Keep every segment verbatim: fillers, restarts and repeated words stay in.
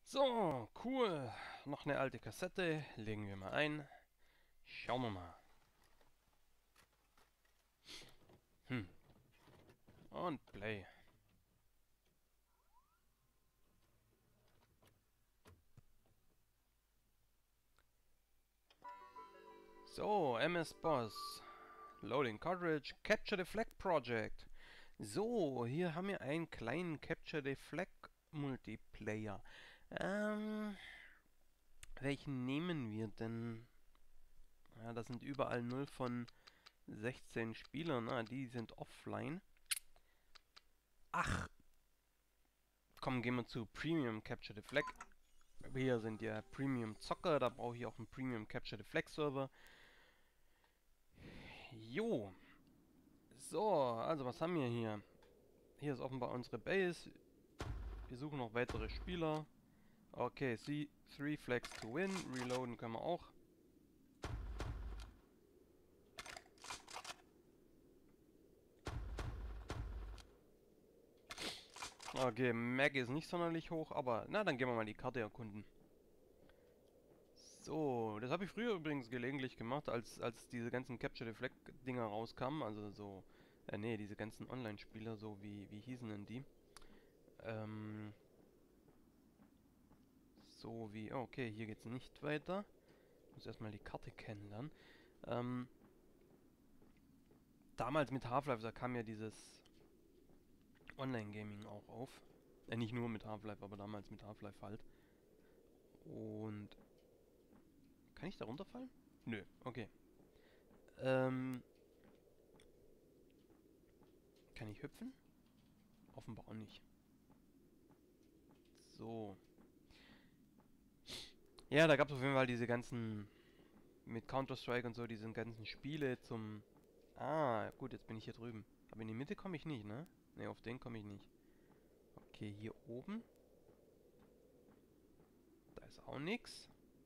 So, cool. Noch eine alte Kassette. Legen wir mal ein. Schauen wir mal. Hm. Und Play. So, M S-Boss. Loading Cartridge. Capture the Flag Project. So, hier haben wir einen kleinen Capture the Flag Multiplayer. Ähm, welchen nehmen wir denn? Ja, das sind überall null von sechzehn Spielern. Ah, die sind offline. Ach, komm, gehen wir zu Premium Capture the Flag. Hier sind ja Premium Zocker, da brauche ich auch einen Premium Capture the Flag Server. Jo. So, also was haben wir hier? Hier ist offenbar unsere Base. Wir suchen noch weitere Spieler. Okay, see three flags to win. Reloaden können wir auch. Okay, Mag ist nicht sonderlich hoch, aber na, dann gehen wir mal die Karte erkunden. So, das habe ich früher übrigens gelegentlich gemacht, als, als diese ganzen Capture the Flag Dinger rauskamen. Also so, äh, nee, diese ganzen Online-Spieler, so wie, wie hießen denn die? Ähm, so wie, oh, okay, hier geht's nicht weiter. Ich muss erstmal die Karte kennenlernen. Ähm, damals mit Half-Life, da kam ja dieses Online-Gaming auch auf. Äh, nicht nur mit Half-Life, aber damals mit Half-Life halt. Und kann ich da runterfallen? Nö, okay. Ähm, kann ich hüpfen? Offenbar auch nicht. So. Ja, da gab es auf jeden Fall diese ganzen, mit Counter-Strike und so, diese ganzen Spiele zum... Ah, gut, jetzt bin ich hier drüben. Aber in die Mitte komme ich nicht, ne? Ne, auf den komme ich nicht. Okay, hier oben. Da ist auch nix.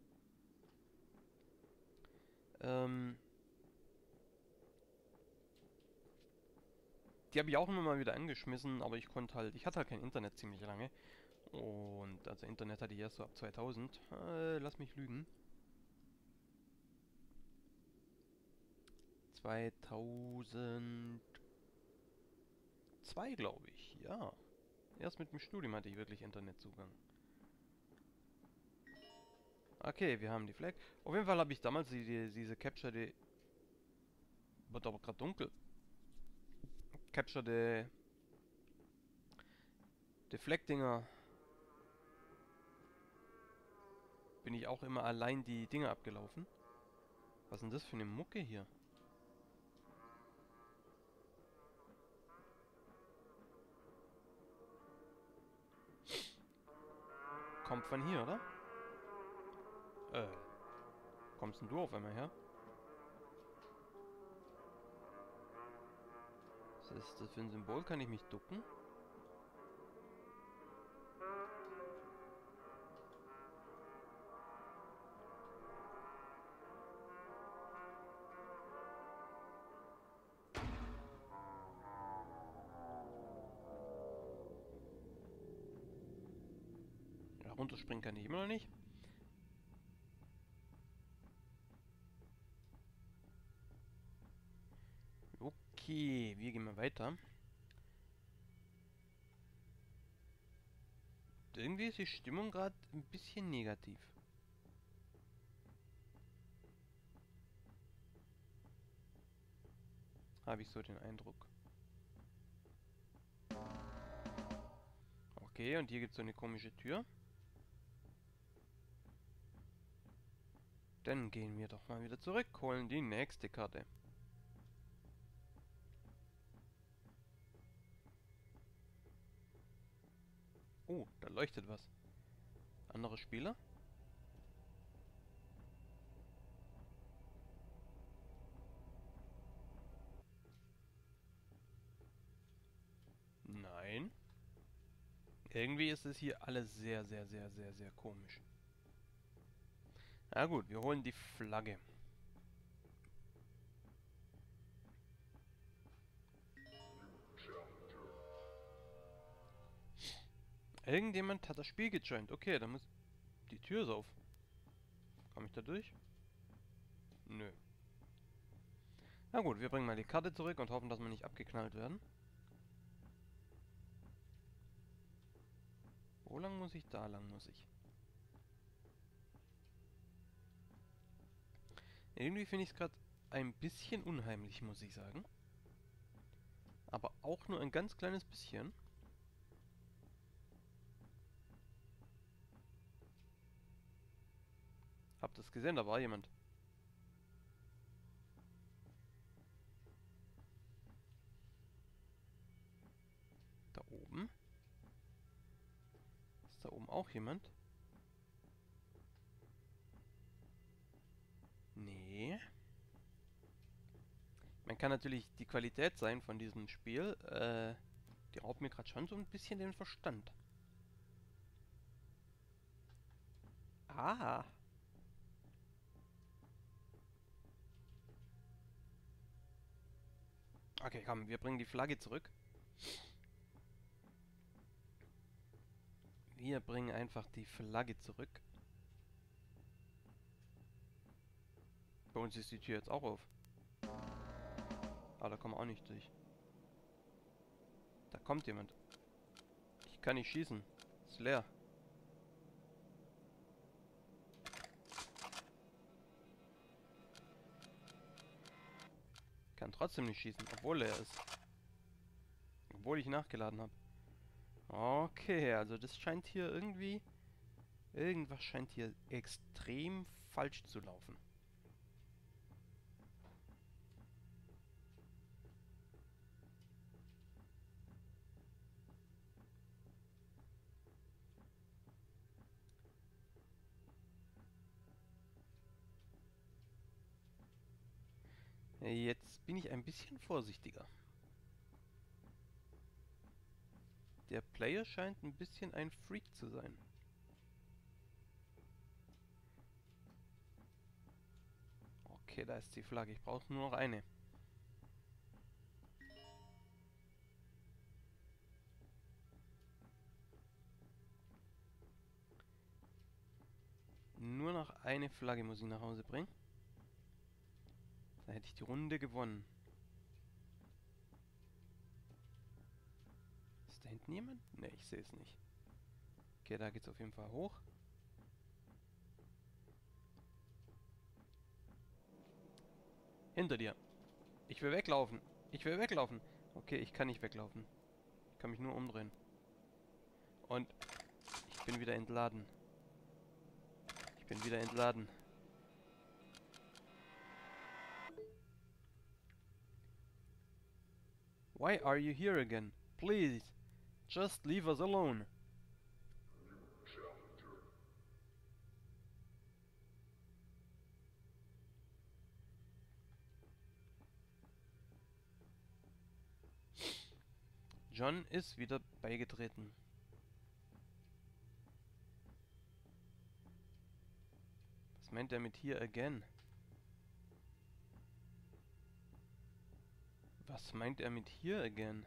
Ähm... Die habe ich auch immer mal wieder angeschmissen, aber ich konnte halt... Ich hatte halt kein Internet ziemlich lange. Und also Internet hatte ich erst so ab zweitausend. Äh, lass mich lügen. zweitausendzwei, glaube ich. Ja. Erst mit dem Studium hatte ich wirklich Internetzugang. Okay, wir haben die Flag. Auf jeden Fall habe ich damals die, die, diese Capture the... Wird aber gerade dunkel. Capture the... The Flag-Dinger. Bin ich auch immer allein die Dinger abgelaufen. Was ist denn das für eine Mucke hier? Kommt von hier, oder? Äh. Kommst denn du auf einmal her? Was ist das für ein Symbol? Kann ich mich ducken? Ja, runterspringen kann ich immer noch nicht. Okay, wir gehen mal weiter. Irgendwie ist die Stimmung gerade ein bisschen negativ. Habe ich so den Eindruck. Okay, und hier gibt es so eine komische Tür. Dann gehen wir doch mal wieder zurück, holen die nächste Karte. Oh, da leuchtet was. Andere Spieler? Nein. Irgendwie ist es hier alles sehr, sehr, sehr, sehr, sehr komisch. Na gut, wir holen die Flagge. Irgendjemand hat das Spiel gejoint. Okay, dann muss... Die Tür ist auf. Komme ich da durch? Nö. Na gut, wir bringen mal die Karte zurück und hoffen, dass wir nicht abgeknallt werden. Wo lang muss ich? Da lang muss ich. Irgendwie finde ich es gerade ein bisschen unheimlich, muss ich sagen. Aber auch nur ein ganz kleines bisschen. Habt ihr es gesehen? Da war jemand. Da oben? Ist da oben auch jemand? Nee. Man kann natürlich die Qualität sein von diesem Spiel. Äh, die raubt mir gerade schon so ein bisschen den Verstand. Ah. Okay, komm, wir bringen die Flagge zurück. Wir bringen einfach die Flagge zurück. Bei uns ist die Tür jetzt auch auf. Ah, da kommen wir auch nicht durch. Da kommt jemand. Ich kann nicht schießen. Ist leer. Kann trotzdem nicht schießen, obwohl er ist. Obwohl ich nachgeladen habe. Okay, also das scheint hier irgendwie... Irgendwas scheint hier extrem falsch zu laufen. Jetzt bin ich ein bisschen vorsichtiger. Der Player scheint ein bisschen ein Freak zu sein. Okay, da ist die Flagge. Ich brauche nur noch eine. Nur noch eine Flagge muss ich nach Hause bringen. Dann hätte ich die Runde gewonnen. Ist da hinten jemand? Ne, ich sehe es nicht. Okay, da geht's auf jeden Fall hoch. Hinter dir. Ich will weglaufen. Ich will weglaufen. Okay, ich kann nicht weglaufen. Ich kann mich nur umdrehen. Und ich bin wieder entladen. Ich bin wieder entladen. Why are you here again? Please, just leave us alone. John ist wieder beigetreten. Was meint er mit here again? Was meint er mit here again?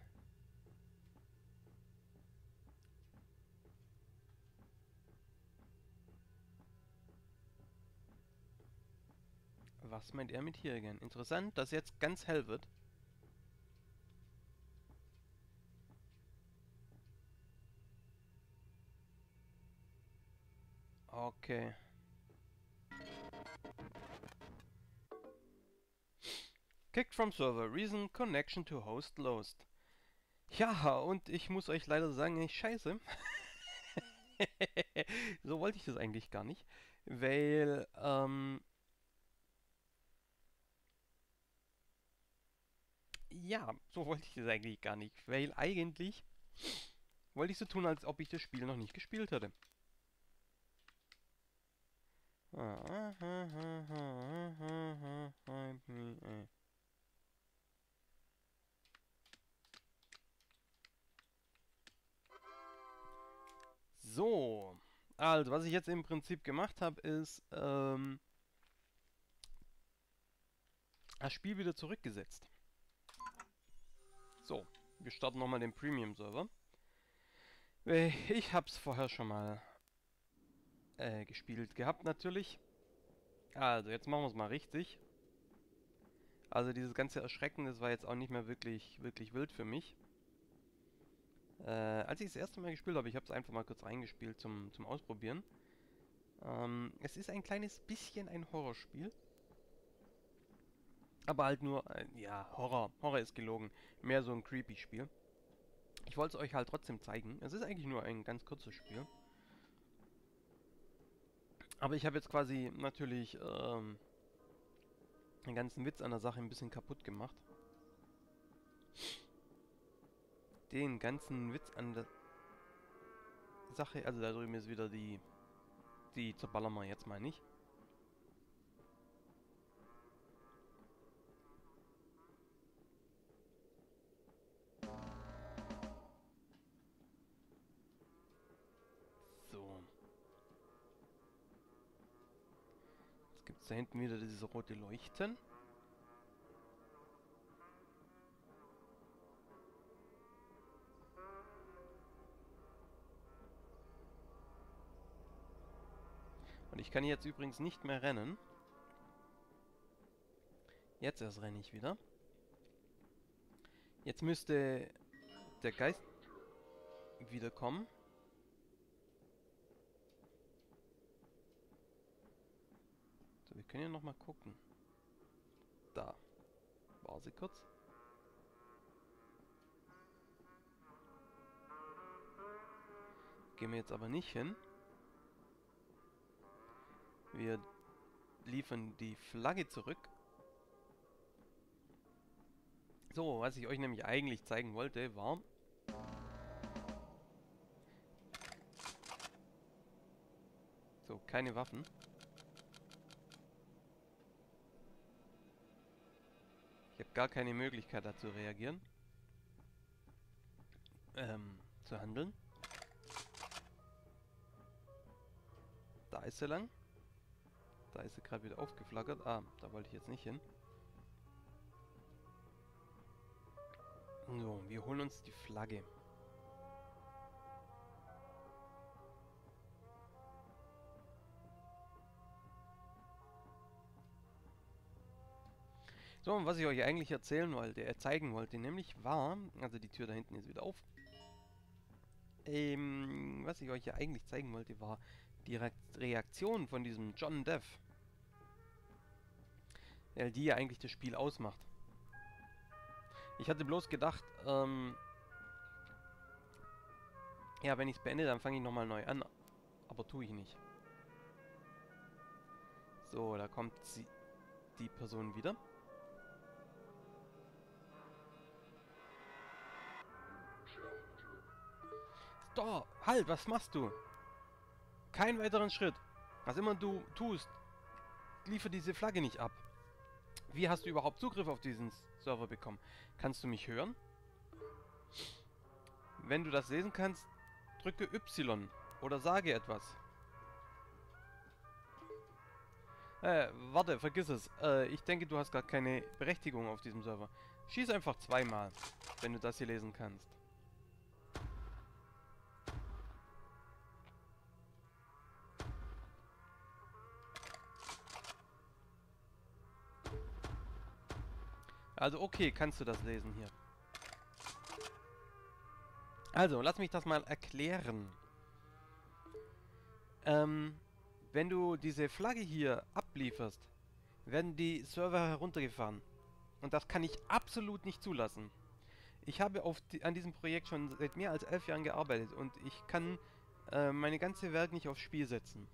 Was meint er mit here again? Interessant, dass jetzt ganz hell wird. Okay. Kicked from server. Reason connection to host lost. Ja, und ich muss euch leider sagen, ich scheiße. So wollte ich das eigentlich gar nicht. Weil, ähm... ja, so wollte ich das eigentlich gar nicht. Weil eigentlich wollte ich so tun, als ob ich das Spiel noch nicht gespielt hätte. So, also was ich jetzt im Prinzip gemacht habe, ist ähm, das Spiel wieder zurückgesetzt. So, wir starten nochmal den Premium-Server. Ich hab's vorher schon mal äh, gespielt gehabt natürlich. Also jetzt machen wir es mal richtig. Also dieses ganze Erschrecken, das war jetzt auch nicht mehr wirklich, wirklich wild für mich. Äh, als ich das erste Mal gespielt habe, ich habe es einfach mal kurz reingespielt zum, zum Ausprobieren. Ähm, es ist ein kleines bisschen ein Horrorspiel. Aber halt nur, ein, ja, Horror. Horror ist gelogen. Mehr so ein Creepy-Spiel. Ich wollte es euch halt trotzdem zeigen. Es ist eigentlich nur ein ganz kurzes Spiel. Aber ich habe jetzt quasi natürlich ähm, den ganzen Witz an der Sache ein bisschen kaputt gemacht. Den ganzen Witz an der Sache, also da drüben ist wieder die, die zerballern wir jetzt mal nicht. So. Jetzt gibt es da hinten wieder diese rote Leuchten. Und ich kann jetzt übrigens nicht mehr rennen. Jetzt erst renne ich wieder. Jetzt müsste der Geist wiederkommen. So, wir können ja nochmal gucken. Da. War sie kurz. Gehen wir jetzt aber nicht hin. Wir liefern die Flagge zurück. So, was ich euch nämlich eigentlich zeigen wollte, war... So, keine Waffen. Ich habe gar keine Möglichkeit dazu reagieren. Ähm, zu handeln. Da ist sie lang. Da ist sie gerade wieder aufgeflackert. Ah, da wollte ich jetzt nicht hin. So, wir holen uns die Flagge. So, und was ich euch eigentlich erzählen wollte, äh, zeigen wollte, nämlich war, also die Tür da hinten ist wieder auf. Ähm, was ich euch ja eigentlich zeigen wollte, war die Re Reaktion von diesem John Dev. Weil die ja eigentlich das Spiel ausmacht. Ich hatte bloß gedacht, ähm, ja, wenn ich es beende, dann fange ich nochmal neu an. Aber tue ich nicht. So, da kommt sie, die Person wieder. Da, halt, was machst du? Keinen weiteren Schritt. Was immer du tust, liefer diese Flagge nicht ab. Wie hast du überhaupt Zugriff auf diesen Server bekommen? Kannst du mich hören? Wenn du das lesen kannst, drücke Y oder sage etwas. Äh, warte, vergiss es. Äh, ich denke, du hast gar keine Berechtigung auf diesem Server. Schieß einfach zweimal, wenn du das hier lesen kannst. Also okay, kannst du das lesen hier. Also, lass mich das mal erklären. Ähm, wenn du diese Flagge hier ablieferst, werden die Server heruntergefahren. Und das kann ich absolut nicht zulassen. Ich habe auf die, an diesem Projekt schon seit mehr als elf Jahren gearbeitet und ich kann äh, meine ganze Welt nicht aufs Spiel setzen.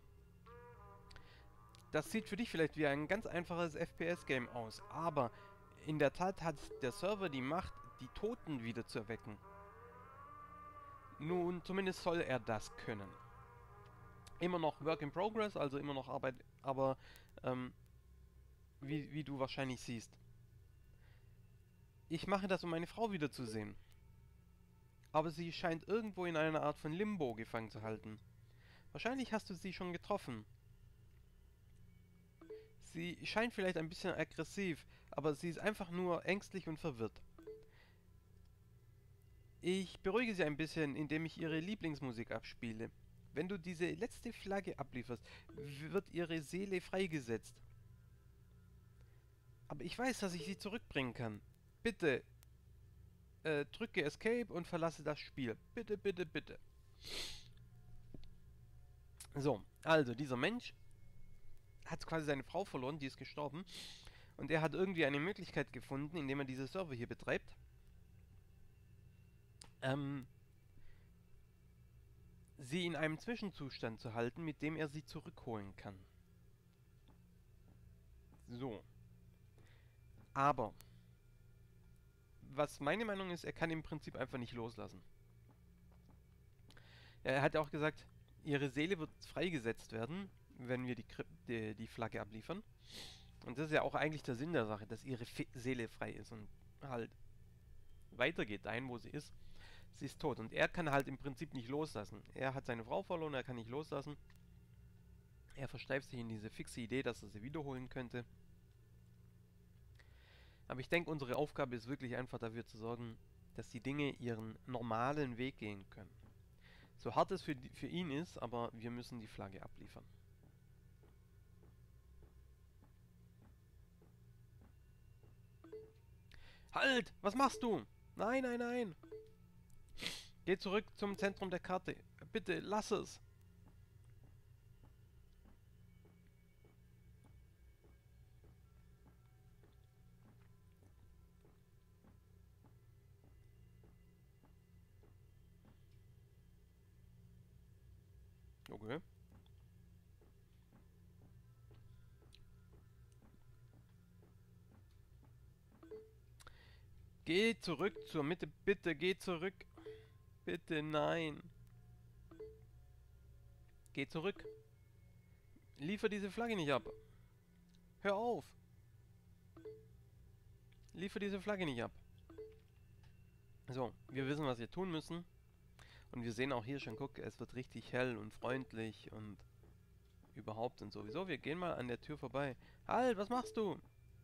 Das sieht für dich vielleicht wie ein ganz einfaches F P S-Game aus, aber in der Tat hat der Server die Macht, die Toten wieder zu erwecken. Nun, zumindest soll er das können. Immer noch Work in Progress, also immer noch Arbeit, aber ähm, wie, wie du wahrscheinlich siehst. Ich mache das, um meine Frau wiederzusehen. Aber sie scheint irgendwo in einer Art von Limbo gefangen zu halten. Wahrscheinlich hast du sie schon getroffen. Sie scheint vielleicht ein bisschen aggressiv, aber sie ist einfach nur ängstlich und verwirrt. Ich beruhige sie ein bisschen, indem ich ihre Lieblingsmusik abspiele. Wenn du diese letzte Flagge ablieferst, wird ihre Seele freigesetzt. Aber ich weiß, dass ich sie zurückbringen kann. Bitte, äh, drücke Escape und verlasse das Spiel. Bitte, bitte, bitte. So, also dieser Mensch hat quasi seine Frau verloren, die ist gestorben. Und er hat irgendwie eine Möglichkeit gefunden, indem er diese Server hier betreibt, ähm, sie in einem Zwischenzustand zu halten, mit dem er sie zurückholen kann. So. Aber, was meine Meinung ist, er kann im Prinzip einfach nicht loslassen. Er hat auch gesagt, ihre Seele wird freigesetzt werden, wenn wir die, die, die Flagge abliefern. Und das ist ja auch eigentlich der Sinn der Sache, dass ihre Fe Seele frei ist und halt weitergeht dahin, wo sie ist. Sie ist tot und er kann halt im Prinzip nicht loslassen. Er hat seine Frau verloren, er kann nicht loslassen. Er versteift sich in diese fixe Idee, dass er sie wiederholen könnte. Aber ich denke, unsere Aufgabe ist wirklich einfach dafür zu sorgen, dass die Dinge ihren normalen Weg gehen können. So hart es für, die, für ihn ist, aber wir müssen die Flagge abliefern. Halt! Was machst du? Nein, nein, nein! Geh zurück zum Zentrum der Karte. Bitte, lass es! Okay. Geh zurück zur Mitte, bitte, geh zurück. Bitte, nein. Geh zurück. Liefer diese Flagge nicht ab. Hör auf. Liefer diese Flagge nicht ab. So, wir wissen, was wir tun müssen. Und wir sehen auch hier schon, guck, es wird richtig hell und freundlich und überhaupt und sowieso. Wir gehen mal an der Tür vorbei. Halt, was machst du?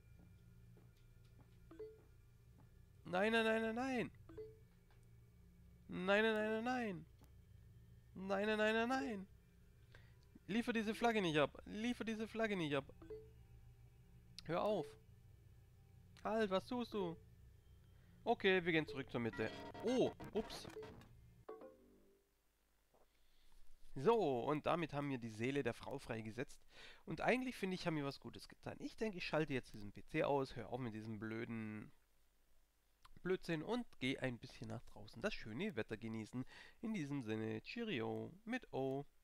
Nein, nein, nein, nein, nein. Nein, nein, nein, nein, nein. Nein, nein, nein, nein, nein. Liefer diese Flagge nicht ab. Liefer diese Flagge nicht ab. Hör auf. Halt, was tust du? Okay, wir gehen zurück zur Mitte. Oh, ups. So, und damit haben wir die Seele der Frau freigesetzt. Und eigentlich finde ich, haben wir was Gutes getan. Ich denke, ich schalte jetzt diesen P C aus, hör auf mit diesem blöden Blödsinn und gehe ein bisschen nach draußen das schöne Wetter genießen. In diesem Sinne, Cheerio mit O.